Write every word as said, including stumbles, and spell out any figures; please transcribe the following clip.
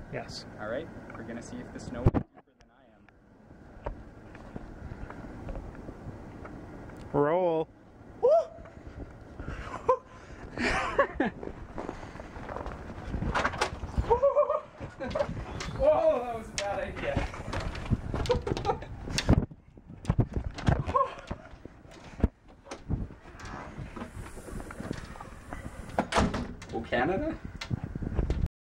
Yes. All right, we're gonna see if the snow is deeper than I am. Roll. Whoa, that was a bad idea. Oh, Canada?